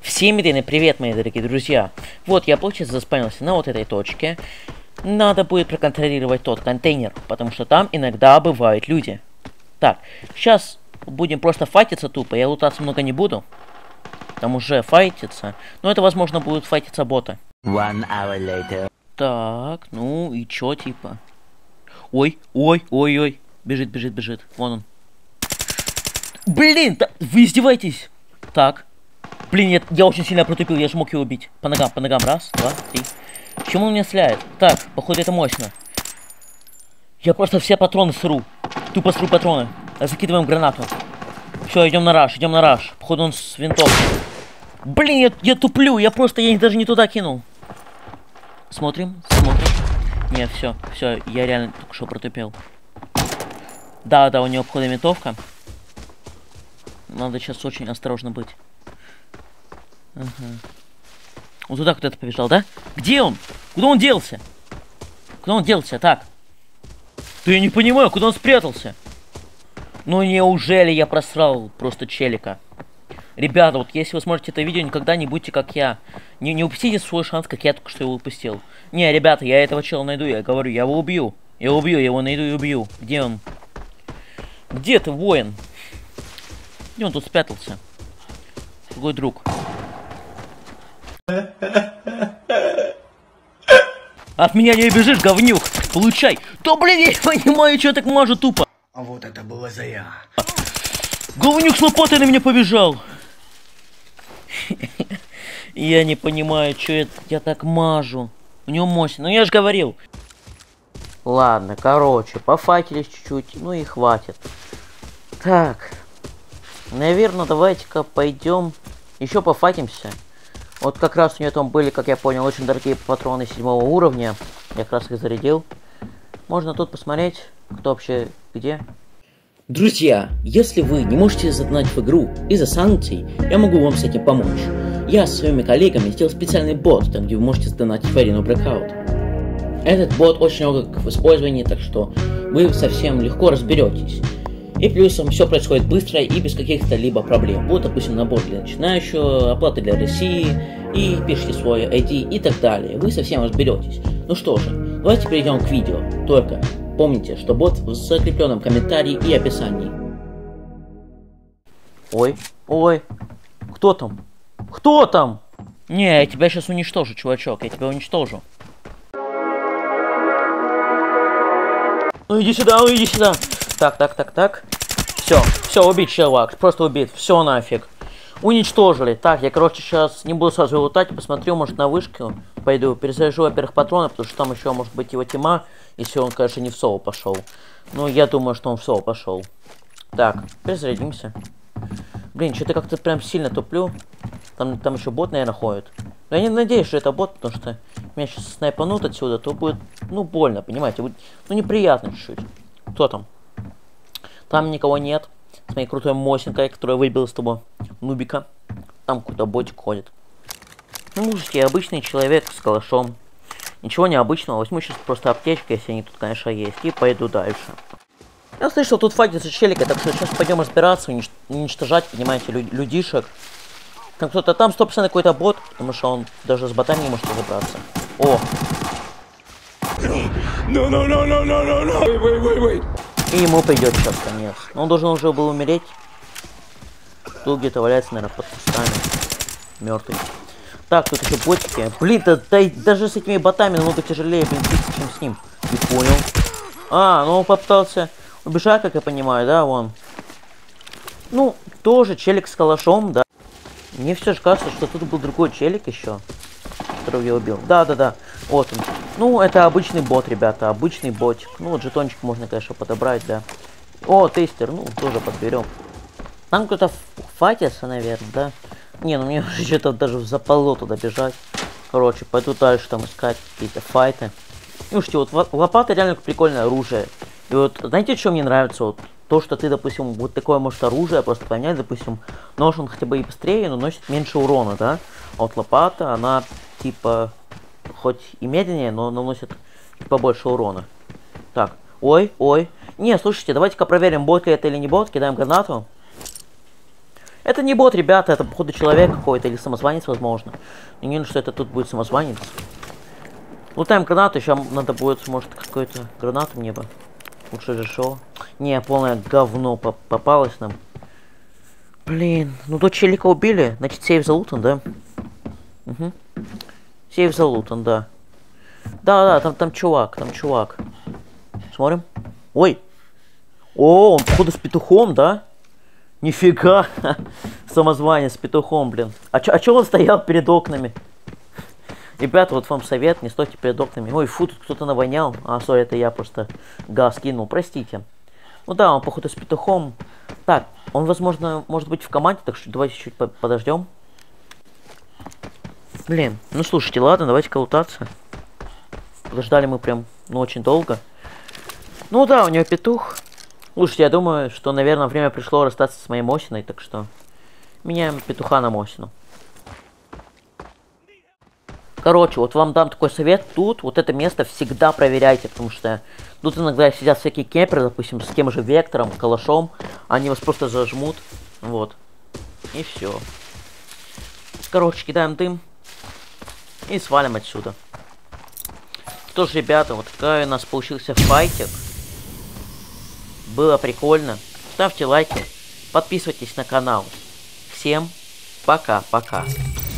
Всем привет, мои дорогие друзья. Вот я, получается, заспавнился на вот этой точке. Надо будет проконтролировать тот контейнер, потому что там иногда бывают люди. Так, сейчас будем просто файтиться тупо. Я лутаться много не буду. Там уже файтится. Но это, возможно, будут файтиться боты. 1 hour later. Так, ну и чё, типа? Ой. Бежит. Вон он. Блин, вы издеваетесь? Так. Блин, я очень сильно протупил, я же мог его убить. По ногам. Раз, два, три. Почему он меня стреляет? Так, походу это мощно. Я просто все патроны сру. Тупо сру патроны. Закидываем гранату. Все, идем на раш. Походу он с винтовкой. Блин, я туплю, я даже не туда кинул. Смотрим. Не, все, я реально только что протупил. Да, у него, походу, винтовка. Надо сейчас очень осторожно быть. Ага. Он туда куда-то побежал, да? Где он? Куда он делся? Так. Да я не понимаю, куда он спрятался? Ну неужели я просрал просто челика? Ребята, вот если вы смотрите это видео, никогда не будьте как я. Не упустите свой шанс, как я только что его упустил. Не, ребята, я этого чела найду, я говорю, я его убью. Я его найду и убью. Где он? Где ты, воин? Где он тут спрятался? Какой друг? От меня не убежишь, говнюк! Получай! Да блин, я не понимаю, что так мажу тупо! А вот это было зря. Говнюк с лопатой на меня побежал! Я не понимаю, что я так мажу. У него мощно, ну я же говорил. Ладно, короче, пофакелись чуть-чуть, ну и хватит. Так. Наверное, давайте-ка пойдем еще пофакимся. Вот как раз у нее там были, как я понял, очень дорогие патроны 7 уровня. Я как раз их зарядил. Можно тут посмотреть, кто вообще где. Друзья, если вы не можете задонать в игру из-за санкций, я могу вам с этим помочь. Я со своими коллегами сделал специальный бот, там где вы можете задонатить в Arena Breakout. Этот бот очень легок в использовании, так что вы совсем легко разберетесь. И плюсом все происходит быстро и без каких-то либо проблем. Вот, допустим, набор для начинающего, оплата для России, и пишите свой ID и так далее. Вы совсем разберетесь. Ну что же, давайте перейдем к видео. Только помните, что бот в закрепленном комментарии и описании. Ой, кто там? Не, я тебя сейчас уничтожу, чувачок, я тебя уничтожу. Ну иди сюда. Так. Все, убить, чувак. Просто убит. Все нафиг. Уничтожили. Так, я, короче, сейчас не буду сразу лутать. Посмотрю, может, на вышку пойду. Перезаряжу, во-первых, патроны, потому что там еще может быть его тьма. Если он, конечно, не в соло пошел. Но я думаю, что он в соло пошел. Так, перезарядимся. Блин, что-то как-то прям сильно туплю. Там еще бот, наверное, ходит. Но я не надеюсь, что это бот, потому что меня сейчас снайпанут отсюда, то будет, ну, больно, понимаете? Будет, ну, неприятно чуть-чуть. Кто там? Там никого нет. С моей крутой мосинкой, которая выбила с тобой нубика. Там какой-то ботик ходит. Ну, мужики, обычный человек с калашом. Ничего необычного. Возьму сейчас просто аптечку, если они тут, конечно, есть. И пойду дальше. Я слышал, тут файтится челика, так что сейчас пойдем разбираться, уничтожать, понимаете, людишек. Там кто-то, там 100% какой-то бот, потому что он даже с ботами не может разобраться. О! И ему придет сейчас конец. Он должен уже был умереть. Тут где-то валяется, наверное, под кустами. Мертвый. Так, тут еще ботики. Блин, даже с этими ботами намного тяжелее, блин, биться, чем с ним. Не понял. Ну он попытался убежать, как я понимаю, да, вон. Ну, тоже челик с калашом, да. Мне все же кажется, что тут был другой челик еще, которого я убил. Да. Вот он. Ну, это обычный бот, ребята, обычный ботик. Ну, вот жетончик можно, конечно, подобрать, да. О, тестер, ну, тоже подберем. Там кто-то файтится, наверное, да? Не, ну мне уже что-то даже запало туда бежать. Короче, пойду дальше там искать какие-то файты. Слушайте, вот лопата реально прикольное оружие. И вот, знаете, что мне нравится? Вот то, что ты, допустим, вот такое, может, оружие просто понять, допустим, нож он хотя бы и быстрее, но носит меньше урона, да? А вот лопата, она, типа, хоть и медленнее, но наносит побольше урона. Так, ой. Не, слушайте, давайте-ка проверим, бот ли это или не бот. Кидаем гранату. Это не бот, ребята, это, походу, человек какой-то или самозванец, возможно. Не уверен, что это тут будет самозванец. Лутаем гранату, еще надо будет, может, какую-то гранату мне бы. Лучше же шоу. Не, полное говно попалось нам. Блин, ну тут челика убили, значит сейф залутан, да? Угу. Сейф залутан, да. Да, там чувак, Смотрим. Ой. О, он, походу, с петухом, да? Нифига. Самозванец с петухом, блин. А чё он стоял перед окнами? Ребята, вот вам совет, не стойте перед окнами. Ой, фу, тут кто-то навонял. А, сори, это я просто газ кинул, простите. Ну да, он, походу, с петухом. Так, он, возможно, может быть в команде, так что давайте чуть подождем. Блин, ну слушайте, ладно, давайте-ка лутаться. Подождали мы прям, ну, очень долго. Ну да, у него петух. Слушайте, я думаю, что, наверное, время пришло расстаться с моей Мосиной, так что меняем петуха на Мосину. Короче, вот вам дам такой совет. Тут вот это место всегда проверяйте, потому что тут иногда сидят всякие кемперы, допустим, с тем же Вектором, Калашом. Они вас просто зажмут. Вот. И все. Короче, кидаем дым. И свалим отсюда. Что ж, ребята, вот такой у нас получился файтик. Было прикольно. Ставьте лайки. Подписывайтесь на канал. Всем пока-пока.